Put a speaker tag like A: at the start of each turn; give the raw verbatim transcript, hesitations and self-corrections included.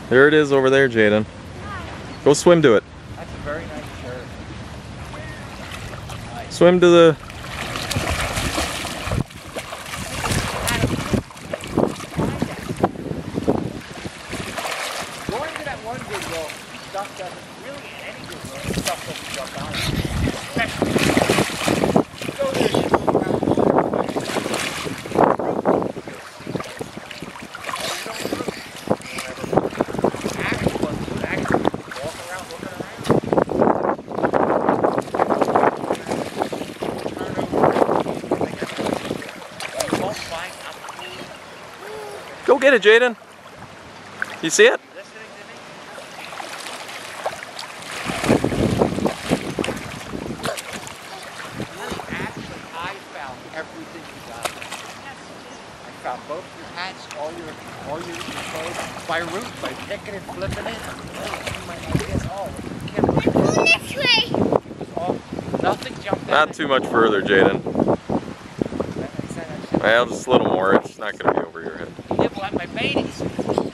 A: There it is over there, Jaden. Go swim to it.
B: That's a very nice shirt. Nice.
A: Swim to the...
B: Going to that one video, stuff doesn't really any good way, stuff doesn't jump out. Go there, you go around the
A: Go get it, Jaden. You see it?
B: Everything you got. I found both your hats, all your all your, your clothes by route, by picking and flipping it. Oh, my ideas, all.
C: This way.
B: All, nothing jumped out.
A: Not too much further, Jaden. Well, just a little more. It's not going to be over your head.
B: You nibble at my babies.